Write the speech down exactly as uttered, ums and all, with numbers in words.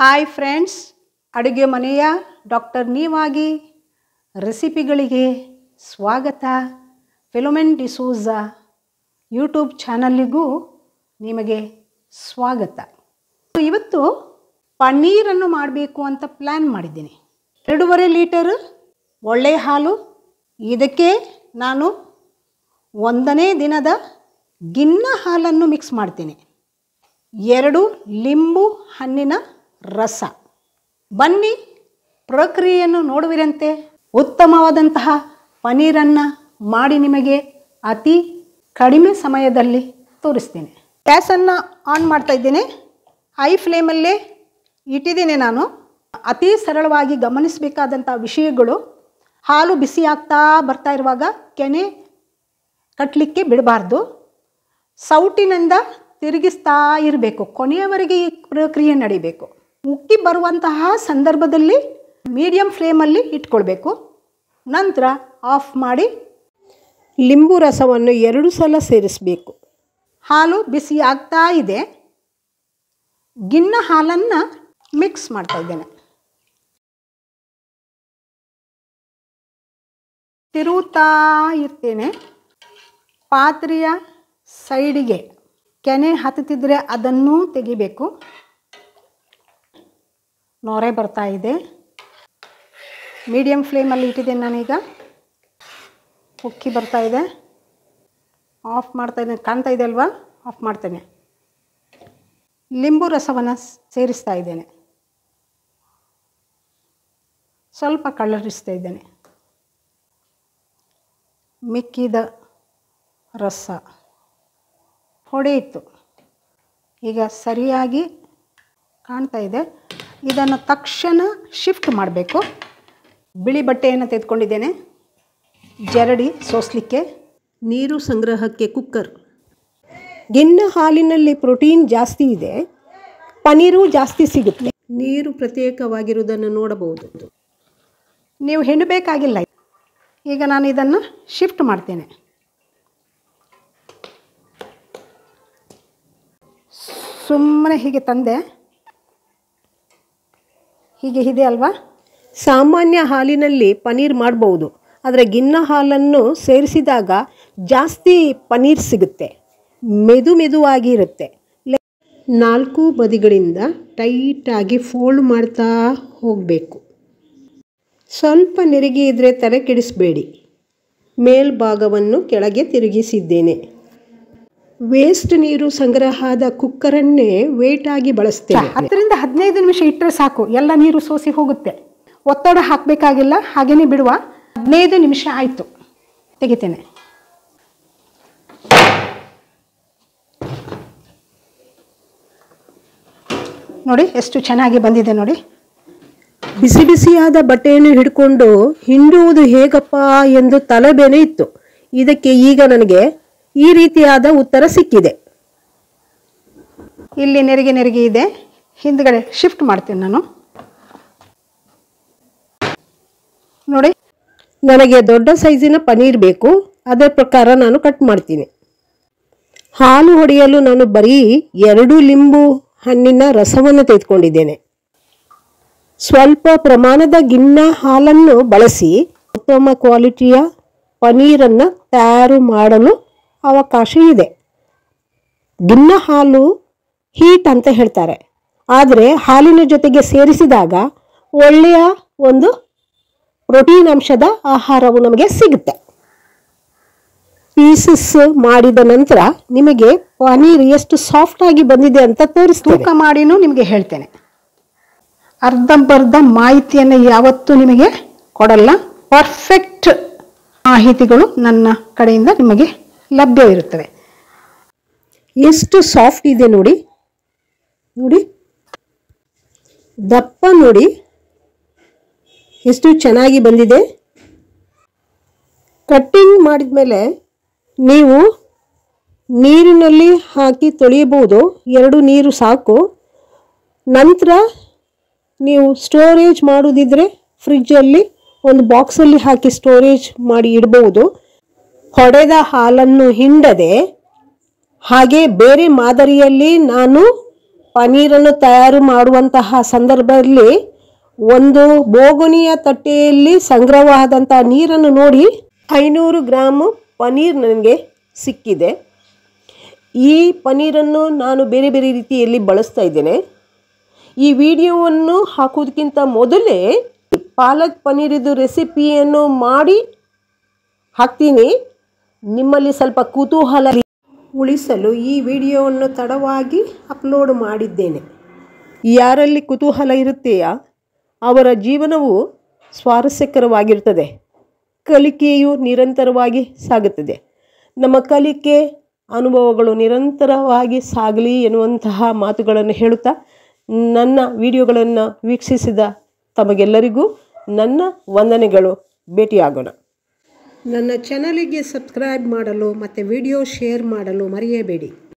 Hi friends, ಅಡುಗೆ ಮನೆಯ doctor ನೀವಾಗಿ ರೆಸಿಪಿಗಳಿಗೆ ಸ್ವಾಗತ. ಫಿಲೋಮೆನ್ ಡಿಸೋಜ ಯೂಟ್ಯೂಬ್ ಚಾನಲ್ಲಿಗೂ ನಿಮಗೆ ಸ್ವಾಗತ. ಇವತ್ತು ಪನ್ನೀರನ್ನು ಮಾಡಬೇಕು ಅಂತ ಪ್ಲ್ಯಾನ್ ಮಾಡಿದ್ದೀನಿ. ಎರಡೂವರೆ ಲೀಟರ್ ಒಳ್ಳೆಯ ಹಾಲು, ಇದಕ್ಕೆ ನಾನು ಒಂದನೇ ದಿನದ ಗಿನ್ನ ಹಾಲನ್ನು ಮಿಕ್ಸ್ ಮಾಡ್ತೀನಿ. ಎರಡು ಲಿಂಬು ಹಣ್ಣಿನ ರಸ. ಬನ್ನಿ ಪ್ರಕ್ರಿಯೆಯನ್ನು ನೋಡುವಿರಂತೆ. ಉತ್ತಮವಾದಂತಹ ಪನ್ನೀರನ್ನು ಮಾಡಿ ನಿಮಗೆ ಅತಿ ಕಡಿಮೆ ಸಮಯದಲ್ಲಿ ತೋರಿಸ್ತೀನಿ. ಗ್ಯಾಸನ್ನು ಆನ್ ಮಾಡ್ತಾ ಇದ್ದೇನೆ. ಹೈ ಫ್ಲೇಮಲ್ಲೇ ಇಟ್ಟಿದ್ದೇನೆ. ನಾನು ಅತಿ ಸರಳವಾಗಿ ಗಮನಿಸಬೇಕಾದಂಥ ವಿಷಯಗಳು, ಹಾಲು ಬಿಸಿ ಆಗ್ತಾ ಬರ್ತಾ ಇರುವಾಗ ಕೆನೆ ಕಟ್ಟಲಿಕ್ಕೆ ಬಿಡಬಾರ್ದು. ಸೌಟಿನಿಂದ ತಿರುಗಿಸ್ತಾ ಇರಬೇಕು. ಕೊನೆಯವರೆಗೆ ಈ ಪ್ರಕ್ರಿಯೆ ನಡಿಬೇಕು. ಉಕ್ಕಿ ಬರುವಂತಹ ಸಂದರ್ಭದಲ್ಲಿ ಮೀಡಿಯಮ್ ಫ್ಲೇಮಲ್ಲಿ ಇಟ್ಕೊಳ್ಬೇಕು. ನಂತರ ಆಫ್ ಮಾಡಿ ಲಿಂಬು ರಸವನ್ನು ಎರಡು ಸಲ ಸೇರಿಸಬೇಕು. ಹಾಲು ಬಿಸಿ ಆಗ್ತಾ ಇದೆ. ಗಿನ್ನ ಹಾಲನ್ನು ಮಿಕ್ಸ್ ಮಾಡ್ತಾ ಇದ್ದೇನೆ. ತಿರುವುತ್ತಾ ಇರ್ತೇನೆ. ಪಾತ್ರೆಯ ಸೈಡಿಗೆ ಕೆನೆ ಹತ್ತುತ್ತಿದ್ದರೆ ಅದನ್ನು ತೆಗಿಬೇಕು. ನೊರೆ ಬರ್ತಾ ಇದೆ. ಮೀಡಿಯಮ್ ಫ್ಲೇಮಲ್ಲಿ ಇಟ್ಟಿದ್ದೇನೆ ನಾನೀಗ. ಉಕ್ಕಿ ಬರ್ತಾ ಇದೆ. ಆಫ್ ಮಾಡ್ತಾ ಇದ್ದೇನೆ. ಕಾಣ್ತಾ ಇದೆ ಅಲ್ವಾ? ಆಫ್ ಮಾಡ್ತೇನೆ. ಲಿಂಬು ರಸವನ್ನು ಸೇರಿಸ್ತಾ ಇದ್ದೇನೆ. ಸ್ವಲ್ಪ ಕಲರಿಸ್ತಾ ಇದ್ದೇನೆ. ಮಿಕ್ಕಿದ ರಸ ಹೊಡೆಯಿತು. ಈಗ ಸರಿಯಾಗಿ ಕಾಣ್ತಾ ಇದೆ. ಇದನ್ನು ತಕ್ಷಣ ಶಿಫ್ಟ್ ಮಾಡಬೇಕು. ಬಿಳಿ ಬಟ್ಟೆಯನ್ನು ತೆಗೆದುಕೊಂಡಿದ್ದೇನೆ ಜರಡಿ ಸೋಸಲಿಕ್ಕೆ. ನೀರು ಸಂಗ್ರಹಕ್ಕೆ ಕುಕ್ಕರ್. ಗಿನ್ನ ಹಾಲಿನಲ್ಲಿ ಪ್ರೋಟೀನ್ ಜಾಸ್ತಿ ಇದೆ, ಪನ್ನೀರು ಜಾಸ್ತಿ ಸಿಗುತ್ತೆ. ನೀರು ಪ್ರತ್ಯೇಕವಾಗಿರುವುದನ್ನು ನೋಡಬಹುದು. ನೀವು ಹೆಣಬೇಕಾಗಿಲ್ಲ. ಈಗ ನಾನು ಇದನ್ನು ಶಿಫ್ಟ್ ಮಾಡ್ತೇನೆ. ಸುಮ್ಮನೆ ಹೀಗೆ ತಂದೆ. ಹೀಗೆ ಇದೆ ಅಲ್ವಾ? ಸಾಮಾನ್ಯ ಹಾಲಿನಲ್ಲಿ ಪನ್ನೀರ್ ಮಾಡ್ಬೋದು, ಆದರೆ ಗಿನ್ನ ಹಾಲನ್ನು ಸೇರಿಸಿದಾಗ ಜಾಸ್ತಿ ಪನ್ನೀರ್ ಸಿಗುತ್ತೆ. ಮೆದು ಮೆದುವಾಗಿ ಇರುತ್ತೆ. ನಾಲ್ಕು ಬದಿಗಳಿಂದ ಟೈಟಾಗಿ ಫೋಲ್ಡ್ ಮಾಡ್ತಾ ಹೋಗಬೇಕು. ಸ್ವಲ್ಪ ನೆರಿಗೆ ಇದ್ದರೆ ತಲೆ ಕೆಡಿಸಬೇಡಿ. ಮೇಲ್ಭಾಗವನ್ನು ಕೆಳಗೆ ತಿರುಗಿಸಿದ್ದೇನೆ. ವೇಸ್ಟ್ ನೀರು ಸಂಗ್ರಹದ ಕುಕ್ಕರನ್ನೇ ವೇಟಾಗಿ ಬಳಸ್ತೇವೆ. ಹತ್ತರಿಂದ ಹದಿನೈದು ನಿಮಿಷ ಇಟ್ಟರೆ ಸಾಕು, ಎಲ್ಲ ನೀರು ಸೋಸಿ ಹೋಗುತ್ತೆ. ಒತ್ತಡ ಹಾಕಬೇಕಾಗಿಲ್ಲ, ಹಾಗೇನೆ ಬಿಡುವ. ಹದಿನೈದು ನಿಮಿಷ ಆಯಿತು, ತೆಗಿತೇನೆ. ನೋಡಿ ಎಷ್ಟು ಚೆನ್ನಾಗಿ ಬಂದಿದೆ ನೋಡಿ. ಬಿಸಿ ಬಿಸಿಯಾದ ಬಟ್ಟೆಯನ್ನು ಹಿಡ್ಕೊಂಡು ಹಿಂಡುವುದು ಹೇಗಪ್ಪ ಎಂದು ತಲೆಬೇನೆ ಇತ್ತು. ಇದಕ್ಕೆ ಈಗ ನನಗೆ ಈ ರೀತಿಯಾದ ಉತ್ತರ ಸಿಕ್ಕಿದೆ. ಇಲ್ಲಿ ನೆರಿಗೆ ನೆರಿಗೆ ಇದೆ. ಹಿಂದ್ಗಡೆ ಶಿಫ್ಟ್ ಮಾಡ್ತೀನಿ ನಾನು. ನೋಡಿ, ನನಗೆ ದೊಡ್ಡ ಸೈಜಿನ ಪನ್ನೀರ್ ಬೇಕು. ಅದರ ಪ್ರಕಾರ ನಾನು ಕಟ್ ಮಾಡ್ತೀನಿ. ಹಾಲು ಹೊಡೆಯಲು ನಾನು ಬರೀ ಎರಡು ಲಿಂಬು ಹಣ್ಣಿನ ರಸವನ್ನು ತೆಗೆದುಕೊಂಡಿದ್ದೇನೆ. ಸ್ವಲ್ಪ ಪ್ರಮಾಣದ ಗಿನ್ನ ಹಾಲನ್ನು ಬಳಸಿ ಉತ್ತಮ ಕ್ವಾಲಿಟಿಯ ಪನ್ನೀರನ್ನು ತಯಾರು ಮಾಡಲು ಅವಕಾಶ ಇದೆ. ಗಿನ್ನ ಹಾಲು ಹೀಟ್ ಅಂತ ಹೇಳ್ತಾರೆ, ಆದರೆ ಹಾಲಿನ ಜೊತೆಗೆ ಸೇರಿಸಿದಾಗ ಒಳ್ಳೆಯ ಒಂದು ಪ್ರೋಟೀನ್ ಅಂಶದ ಆಹಾರವು ನಮಗೆ ಸಿಗುತ್ತೆ. ಪೀಸಸ್ ಮಾಡಿದ ನಂತರ ನಿಮಗೆ ಪನ್ನೀರ್ ಎಷ್ಟು ಸಾಫ್ಟ್ ಆಗಿ ಬಂದಿದೆ ಅಂತ ತೋರಿಸ್ತೇನೆ. ತೂಕ ಮಾಡಿನೂ ನಿಮಗೆ ಹೇಳ್ತೇನೆ. ಅರ್ಧಂಬರ್ಧ ಮಾಹಿತಿಯನ್ನು ಯಾವತ್ತೂ ನಿಮಗೆ ಕೊಡಲ್ಲ. ಪರ್ಫೆಕ್ಟ್ ಮಾಹಿತಿಗಳು ನನ್ನ ಕಡೆಯಿಂದ ನಿಮಗೆ ಲಭ್ಯವಿರುತ್ತವೆ. ಎಷ್ಟು ಸಾಫ್ಟ್ ಇದೆ ನೋಡಿ. ನೋಡಿ, ದಪ್ಪ ನೋಡಿ ಎಷ್ಟು ಚೆನ್ನಾಗಿ ಬಂದಿದೆ. ಕಟ್ಟಿಂಗ್ ಮಾಡಿದ ಮೇಲೆ ನೀವು ನೀರಿನಲ್ಲಿ ಹಾಕಿ ತೊಳೆಯಬಹುದು. ಎರಡು ನೀರು ಸಾಕು. ನಂತರ ನೀವು ಸ್ಟೋರೇಜ್ ಮಾಡೋದಿದ್ರೆ ಫ್ರಿಜ್ಜಲ್ಲಿ ಒಂದು ಬಾಕ್ಸಲ್ಲಿ ಹಾಕಿ ಸ್ಟೋರೇಜ್ ಮಾಡಿ ಇಡಬಹುದು. ಹೊಡೆದ ಹಾಲನ್ನು ಹಿಂಡದೆ ಹಾಗೆ ಬೇರೆ ಮಾದರಿಯಲ್ಲಿ ನಾನು ಪನ್ನೀರನ್ನು ತಯಾರು ಮಾಡುವಂತಹ ಸಂದರ್ಭದಲ್ಲಿ ಒಂದು ಬೋಗುಣಿಯ ತಟ್ಟೆಯಲ್ಲಿ ಸಂಗ್ರಹವಾದಂಥ ನೀರನ್ನು ನೋಡಿ ಐನೂರು ಗ್ರಾಮು ಪನ್ನೀರ್ ನನಗೆ ಸಿಕ್ಕಿದೆ. ಈ ಪನ್ನೀರನ್ನು ನಾನು ಬೇರೆ ಬೇರೆ ರೀತಿಯಲ್ಲಿ ಬಳಸ್ತಾ ಇದ್ದೇನೆ. ಈ ವಿಡಿಯೋವನ್ನು ಹಾಕೋದಕ್ಕಿಂತ ಮೊದಲೇ ಪಾಲಕ್ ಪನ್ನೀರಿದು ರೆಸಿಪಿಯನ್ನು ಮಾಡಿ ಹಾಕ್ತೀನಿ. ನಿಮ್ಮಲ್ಲಿ ಸ್ವಲ್ಪ ಕುತೂಹಲ ಉಳಿಸಲು ಈ ವಿಡಿಯೋವನ್ನು ತಡವಾಗಿ ಅಪ್ಲೋಡ್ ಮಾಡಿದ್ದೇನೆ. ಯಾರಲ್ಲಿ ಕುತೂಹಲ ಇರುತ್ತೆಯಾ ಅವರ ಜೀವನವು ಸ್ವಾರಸ್ಯಕರವಾಗಿರುತ್ತದೆ. ಕಲಿಕೆಯು ನಿರಂತರವಾಗಿ ಸಾಗುತ್ತದೆ. ನಮ್ಮ ಕಲಿಕೆ ಅನುಭವಗಳು ನಿರಂತರವಾಗಿ ಸಾಗಲಿ ಎನ್ನುವಂತಹ ಮಾತುಗಳನ್ನು ಹೇಳುತ್ತಾ ನನ್ನ ವಿಡಿಯೋಗಳನ್ನು ವೀಕ್ಷಿಸಿದ ತಮಗೆಲ್ಲರಿಗೂ ನನ್ನ ವಂದನೆಗಳು. ಭೇಟಿಯಾಗೋಣ. ನನ್ನ ಚಾನಲಿಗೆ ಸಬ್ಸ್ಕ್ರೈಬ್ ಮಾಡಲು ಮತ್ತು ವಿಡಿಯೋ ಶೇರ್ ಮಾಡಲು ಮರೆಯಬೇಡಿ.